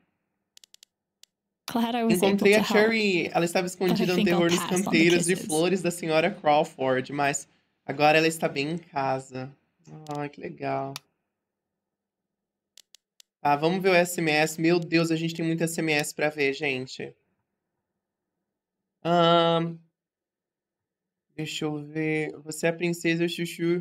Encontrei a Cherry. Ela estava escondida no terror nos canteiros de flores da senhora Crawford. Mas agora ela está bem em casa. Ai, que legal. Tá, vamos ver o SMS. Meu Deus, a gente tem muito SMS pra ver, gente. Deixa eu ver. Você é a princesa Chuchu.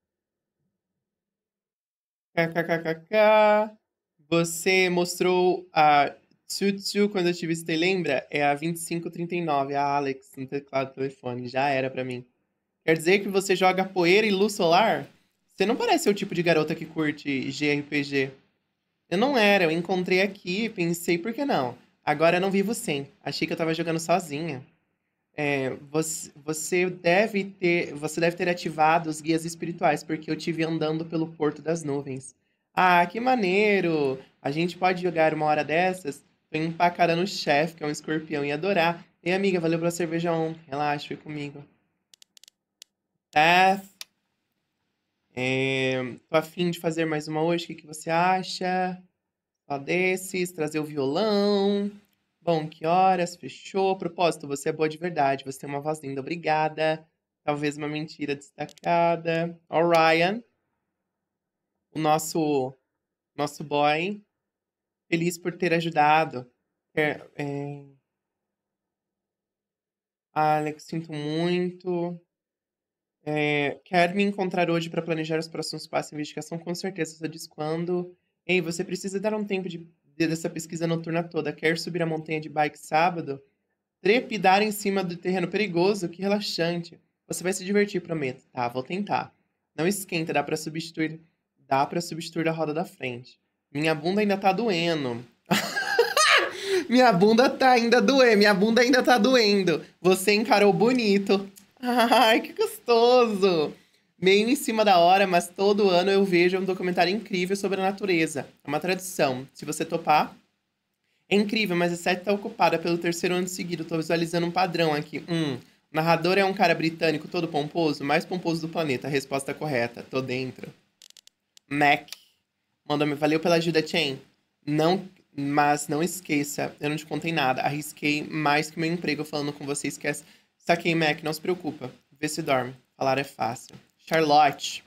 KKKKK. Você mostrou a Tsutsu quando eu te visitei, lembra? É a 2539, a Alex, no teclado do telefone. Já era pra mim. Quer dizer que você joga poeira e luz solar? Você não parece ser o tipo de garota que curte JRPG. Eu não era, eu encontrei aqui e pensei, por que não? Agora eu não vivo sem. Achei que eu tava jogando sozinha. Você deve ter ativado os guias espirituais, porque eu te vi andando pelo Porto das Nuvens. Ah, que maneiro! A gente pode jogar uma hora dessas? Tô empacarando o chefe, que é um escorpião, e adorar. Ei, amiga, valeu pela cerveja ontem. Relaxa, foi comigo. Tá? Tô a fim de fazer mais uma hoje. O que você acha? Só desses, trazer o violão. Bom, que horas? Fechou. Propósito, você é boa de verdade. Você tem uma voz linda. Obrigada. Talvez uma mentira destacada. Ó, Ryan. O nosso boy. Feliz por ter ajudado. Alex, sinto muito. Quer me encontrar hoje para planejar os próximos passos de investigação? Com certeza, você diz quando. Ei, você precisa dar um tempo dessa pesquisa noturna toda. Quer subir a montanha de bike sábado? Trepidar em cima do terreno perigoso? Que relaxante. Você vai se divertir, prometo. Tá, vou tentar. Não esquenta, dá pra substituir a roda da frente. Minha bunda ainda tá doendo. Minha bunda ainda tá doendo. Você encarou bonito. Ai, que gostoso! Meio em cima da hora, mas todo ano eu vejo um documentário incrível sobre a natureza. É uma tradição. Se você topar... É incrível, mas a série tá ocupada pelo 3º ano seguido. Tô visualizando um padrão aqui. O narrador é um cara britânico todo pomposo, mais pomposo do planeta. A resposta correta. Tô dentro. Mac. Manda-me. Valeu pela ajuda, Chen. Mas não esqueça, eu não te contei nada. Arrisquei mais que meu emprego falando com você. Esquece. Saquei, Mac. Não se preocupa. Vê se dorme. Falar é fácil. Charlotte.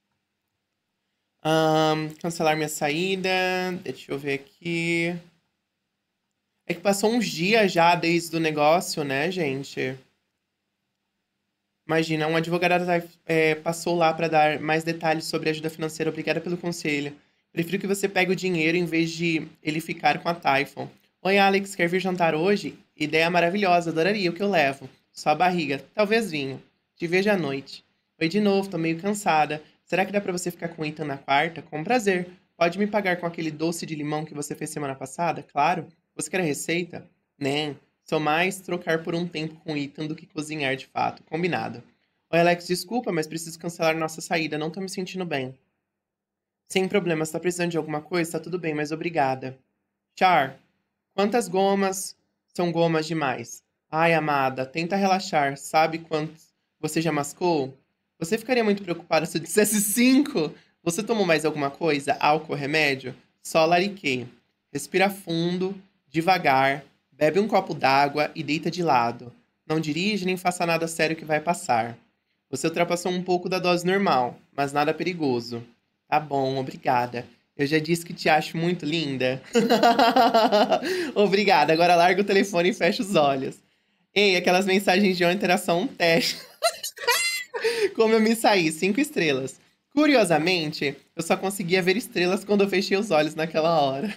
Cancelar minha saída. Deixa eu ver aqui. É que passou uns dias já desde o negócio, né, gente? Imagina, um advogado passou lá para dar mais detalhes sobre a ajuda financeira. Obrigada pelo conselho. Prefiro que você pegue o dinheiro em vez de ele ficar com a Typhon. Oi, Alex, quer vir jantar hoje? Ideia maravilhosa, adoraria o que eu levo. Só a barriga, talvez vinho. Te vejo à noite. Oi de novo, tô meio cansada. Será que dá pra você ficar com o Ethan na quarta? Com prazer. Pode me pagar com aquele doce de limão que você fez semana passada? Claro. Você quer a receita? Nem. Sou mais trocar por um tempo com o Ethan do que cozinhar de fato. Combinado. Oi, Alex, desculpa, mas preciso cancelar nossa saída. Não tô me sentindo bem. Sem problema, se tá precisando de alguma coisa, tá tudo bem, mas obrigada. Char, quantas gomas são gomas demais? Ai, amada, tenta relaxar. Sabe quantos você já mascou? Você ficaria muito preocupada se eu dissesse 5? Você tomou mais alguma coisa? Álcool, remédio? Só lariquei. Respira fundo, devagar, bebe um copo d'água e deita de lado. Não dirige nem faça nada sério que vai passar. Você ultrapassou um pouco da dose normal, mas nada perigoso. Tá bom, obrigada. Eu já disse que te acho muito linda. Obrigada, agora larga o telefone e fecha os olhos. Ei, aquelas mensagens de ontem era só um teste. Como eu me saí, 5 estrelas. Curiosamente, eu só conseguia ver estrelas quando eu fechei os olhos naquela hora.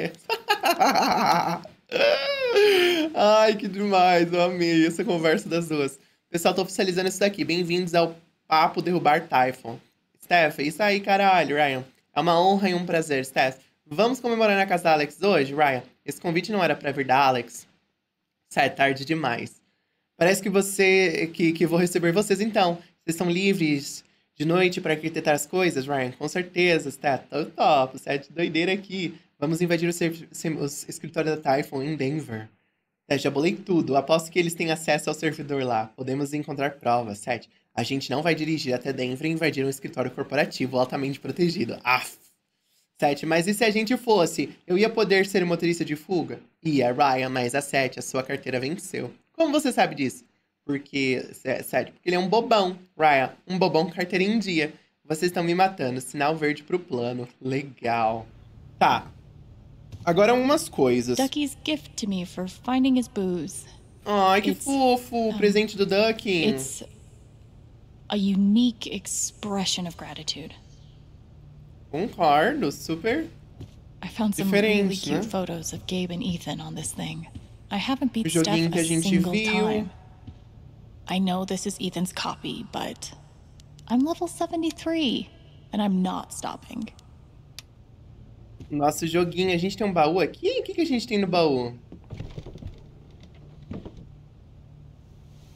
Ai, que demais, eu amei essa conversa das duas. Pessoal, tô oficializando isso daqui. Bem-vindos ao Papo Derrubar Typhon. Steph, isso aí, caralho, Ryan. É uma honra e um prazer, Steph. Vamos comemorar na casa da Alex hoje, Ryan? Esse convite não era pra vir da Alex. Isso é tarde demais. Parece que vou receber vocês então. Vocês são livres de noite pra arquitetar as coisas, Ryan? Com certeza, Steph. Tô top, você é de doideira aqui. Vamos invadir os escritórios da Typhon em Denver. Já bolei tudo. Aposto que eles têm acesso ao servidor lá. Podemos encontrar provas. 7. A gente não vai dirigir até Denver e invadir um escritório corporativo altamente protegido. 7. Mas e se a gente fosse? Eu ia poder ser motorista de fuga? Ia, Ryan, mas a 7, a sua carteira venceu. Como você sabe disso? Porque, 7, porque ele é um bobão. Ryan, um bobão com carteira em dia. Vocês estão me matando. Sinal verde pro plano. Legal. Tá. Agora umas coisas. Ducky's gift to me for finding his booze. Ai, que fofo. O presente do Ducky. It's a unique expression of gratitude. Concordo, super. I found some really cute photos of Gabe and Ethan on this thing. I haven't beat Steph a single time. I know this is Ethan's copy, but I'm level 73 and I'm not stopping. Nosso joguinho, a gente tem um baú aqui? O que a gente tem no baú?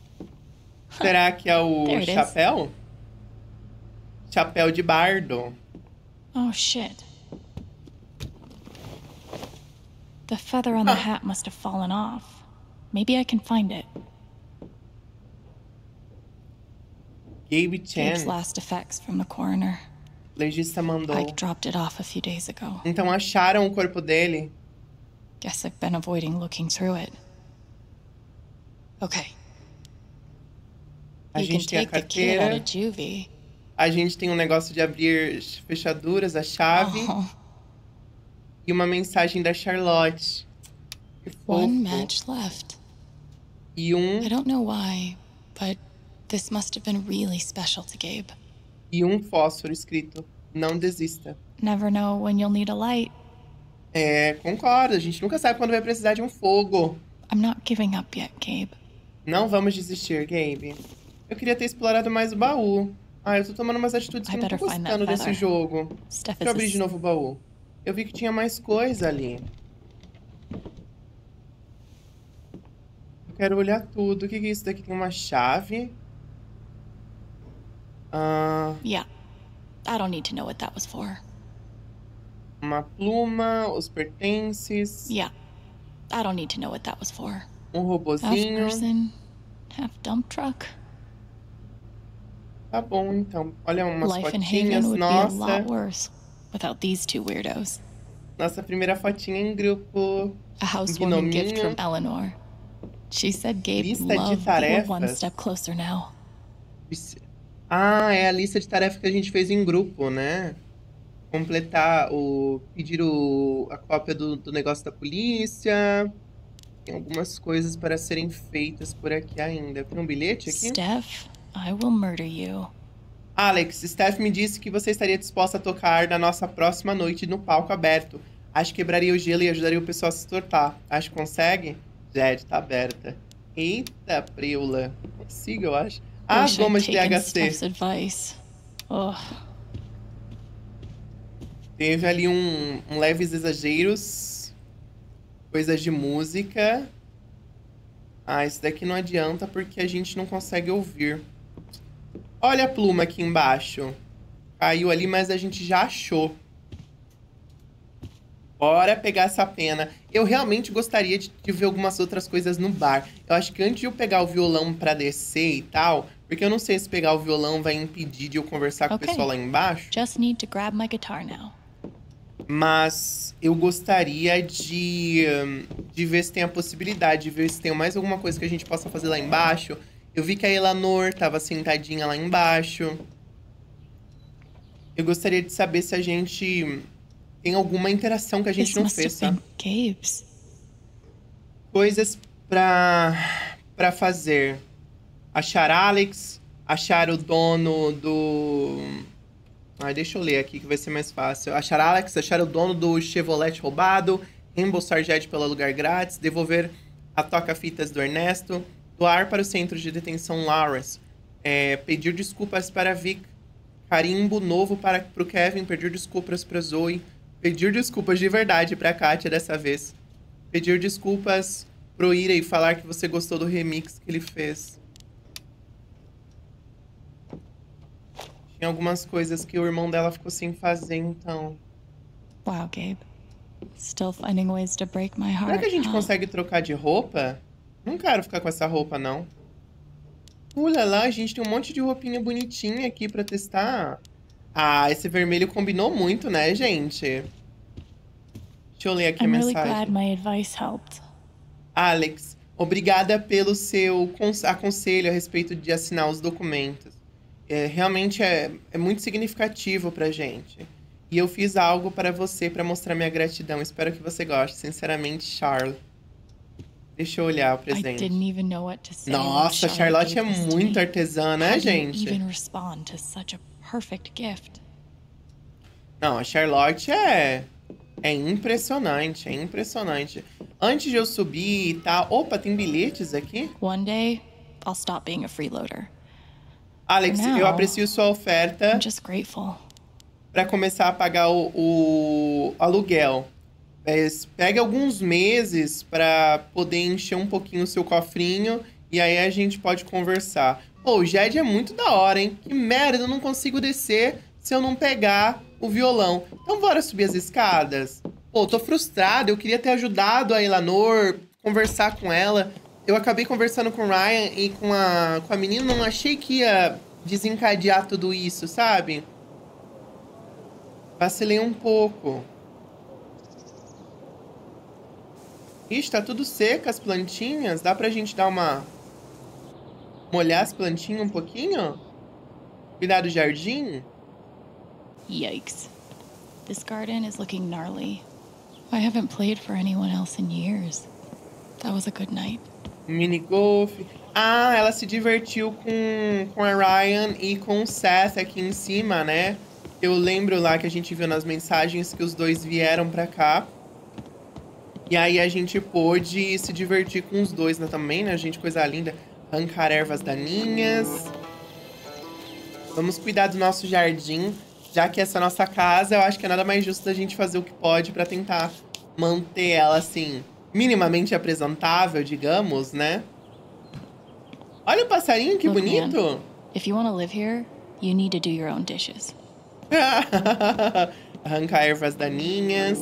Será que é o There it is. chapéu? Chapéu de bardo. Oh, shit. The feather on the hat must have fallen off. Maybe I can find it. Gabe Gabe's Chan. last effects from the coroner. O legista mandou. I dropped it off a few days ago. Então acharam o corpo dele. Guess I've been avoiding looking through it. Okay. A You can gente tem a take the kid out carteira. of juvie. A gente tem um negócio de abrir fechaduras, a chave. Oh, E uma mensagem da Charlotte. Que one fofo. match left. E I don't know why, but this must have been really special to Gabe. fósforo escrito. Não desista. Never know when you'll need a light. É, concordo. A gente nunca sabe quando vai precisar de um fogo. I'm not giving up yet, Gabe. Não vamos desistir, Gabe. Eu queria ter explorado mais o baú. Eu tô tomando umas atitudes que I eu não tô better find that gostando desse feather. jogo. Steph Deixa eu abrir de novo o baú. Eu vi que tinha mais coisa ali. Eu quero olhar tudo. O que é isso daqui? Tem uma chave. Yeah. I don't need to know what that was for. Uma pluma, os pertences. Yeah. I don't need to know what that was for. Um Half robozinho. person, half dump truck. Tá bom, então. Olha umas Life in fotinhas. Haven would be a lot Nossa. worse without these two weirdos. Nossa primeira fotinha em grupo. A housewarming gift Gnominho. from Eleanor. She said Gabe Lista would de love that we're one tarefas. step closer now. É a lista de tarefas que a gente fez em grupo, né? Completar pedir a cópia do negócio da polícia. Tem algumas coisas para serem feitas por aqui ainda. Tem um bilhete aqui? Steph, I will murder you. Alex, Steph me disse que você estaria disposta a tocar na nossa próxima noite no palco aberto. Acho que quebraria o gelo e ajudaria o pessoal a se tortar. Acho que consegue? Jed, tá aberta. Eita, preula. Consigo, eu acho. As Wish I'd gomas de taken THC. Steph's advice. Ugh. Teve ali um leves exageros. Coisas de música. Esse daqui não adianta porque a gente não consegue ouvir. Olha a pluma aqui embaixo. Caiu ali, mas a gente já achou. Bora pegar essa pena. Eu realmente gostaria de ver algumas outras coisas no bar. Eu acho que antes de eu pegar o violão pra descer e tal... Porque eu não sei se pegar o violão vai impedir de eu conversar com o pessoal lá embaixo. Just need to grab my guitar now. Mas eu gostaria de ver se tem a possibilidade, de ver se tem mais alguma coisa que a gente possa fazer lá embaixo. Eu vi que a Eleanor tava sentadinha lá embaixo. Eu gostaria de saber se a gente tem alguma interação que a gente This não must fez, have tá? been Gabe's. Coisas pra fazer. Achar Alex, achar o dono do... deixa eu ler aqui que vai ser mais fácil. Achar Alex, achar o dono do Chevrolet roubado, reembolsar Jed pelo lugar grátis, devolver a toca-fitas do Ernesto, doar para o centro de detenção Lawrence, pedir desculpas para Vic, carimbo novo para o Kevin, pedir desculpas para Zoe, pedir desculpas de verdade para Katia dessa vez, pedir desculpas pro Ira e falar que você gostou do remix que ele fez. Tinha algumas coisas que o irmão dela ficou sem fazer, então. Wow, Gabe. Still finding ways to break my heart. Será que a gente huh? consegue trocar de roupa? Não quero ficar com essa roupa, não. Lá, a gente tem um monte de roupinha bonitinha aqui pra testar. Esse vermelho combinou muito, né, gente? Deixa eu ler aqui a I'm really mensagem. glad my advice helped. Alex, obrigada pelo seu aconselho a respeito de assinar os documentos. Realmente é muito significativo pra gente. E eu fiz algo para você para mostrar minha gratidão. Espero que você goste. Sinceramente, Charles. Deixa eu olhar o I presente. didn't even know what to say when Nossa, Charlotte é gave this to muito me. artesã, né, How do you gente? even respond to such a perfect gift? Não, a Charlotte é impressionante, é impressionante. Antes de eu subir e tal... Opa, tem bilhetes aqui? One day, I'll stop being a freeloader. Alex, For now, eu aprecio sua oferta I'm just grateful. para começar a pagar o aluguel. Pegue alguns meses para poder encher um pouquinho o seu cofrinho e aí a gente pode conversar. Pô, o Jed é muito da hora, hein? Que merda, eu não consigo descer se eu não pegar o violão. Então bora subir as escadas? Pô, tô frustrado, eu queria ter ajudado a Eleanor, conversar com ela. Eu acabei conversando com o Ryan e com a menina, não achei que ia desencadear tudo isso, sabe? Vacilei um pouco. Ixi, tá tudo seco as plantinhas. Dá pra gente dar uma... molhar as plantinhas um pouquinho? Cuidar do jardim? Yikes. This garden is looking gnarly. I haven't played for anyone else in years. That was a good night. Mini golf. Ah, ela se divertiu com a Ryan e com o Seth aqui em cima, né? Eu lembro lá que a gente viu nas mensagens que os dois vieram pra cá. E aí a gente pôde se divertir com os dois, né, também, né? Gente, coisa linda. Arrancar ervas daninhas. Vamos cuidar do nosso jardim. Já que essa é a nossa casa, eu acho que é nada mais justo da gente fazer o que pode pra tentar manter ela, assim, minimamente apresentável, digamos, né? Olha o passarinho, que bonito! Man, if you want to live here, you need to do your own dishes. Arrancar ervas daninhas.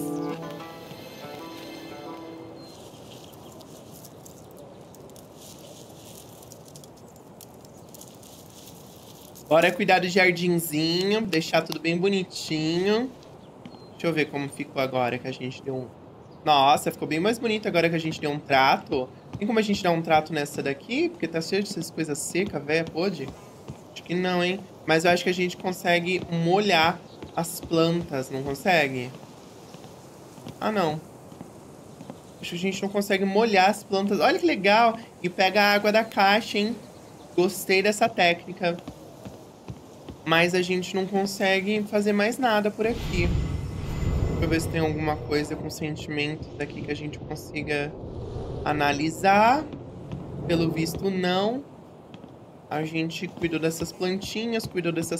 Bora cuidar do jardinzinho, deixar tudo bem bonitinho. Deixa eu ver como ficou agora que a gente deu um... Nossa, ficou bem mais bonito agora que a gente deu um trato. Tem como a gente dar um trato nessa daqui? Porque tá cheio dessas coisas secas, velho, pode? Acho que não, hein? Mas eu acho que a gente consegue molhar as plantas, não consegue? Ah, não. Acho que a gente não consegue molhar as plantas. Olha que legal! E pega a água da caixa, hein? Gostei dessa técnica. Mas a gente não consegue fazer mais nada por aqui. Deixa eu ver se tem alguma coisa com sentimentos aqui que a gente consiga analisar. Pelo visto, não. A gente cuidou dessas plantinhas,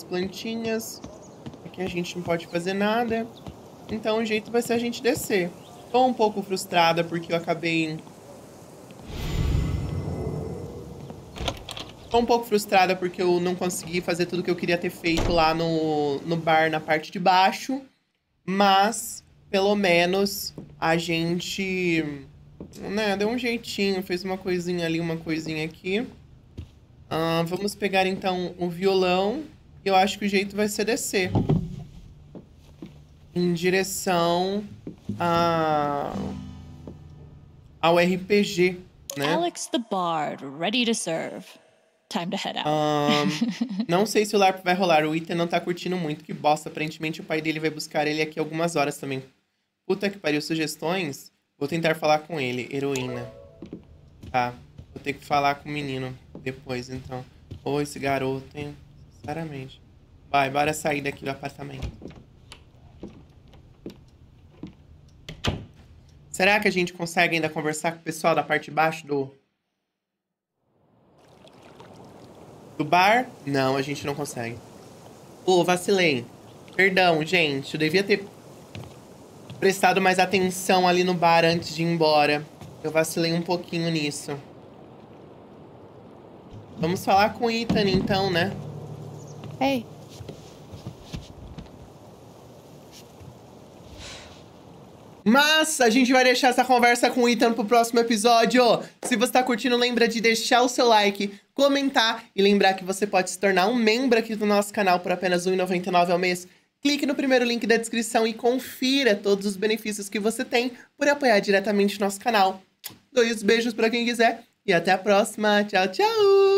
Aqui a gente não pode fazer nada. Então o jeito vai ser a gente descer. Tô um pouco frustrada porque eu acabei... Tô um pouco frustrada porque eu não consegui fazer tudo que eu queria ter feito lá no bar, na parte de baixo. Mas, pelo menos, a gente, né, deu um jeitinho. Fez uma coisinha ali, uma coisinha aqui. Vamos pegar, então, o violão. E eu acho que o jeito vai ser descer. Em direção ao RPG, né? Alex the Bard, ready to serve. Time to head out. Não sei se o LARP vai rolar. O Ethan não tá curtindo muito. Que bosta. Aparentemente o pai dele vai buscar ele aqui algumas horas também. Puta que pariu. Sugestões? Vou tentar falar com ele. Heroína. Tá. Vou ter que falar com o menino depois, então. Ou esse garoto, hein? Sinceramente. Vai, bora sair daqui do apartamento. Será que a gente consegue ainda conversar com o pessoal da parte de baixo do bar? Não, a gente não consegue. Pô, vacilei. Perdão, gente. Eu devia ter prestado mais atenção ali no bar antes de ir embora. Eu vacilei um pouquinho nisso. Vamos falar com o Ethan, então, né? Hey. Mas a gente vai deixar essa conversa com o Ethan pro próximo episódio. Se você tá curtindo, lembra de deixar o seu like, comentar e lembrar que você pode se tornar um membro aqui do nosso canal por apenas R$ 1,99 ao mês. Clique no primeiro link da descrição e confira todos os benefícios que você tem por apoiar diretamente o nosso canal. Dois beijos pra quem quiser e até a próxima. Tchau, tchau!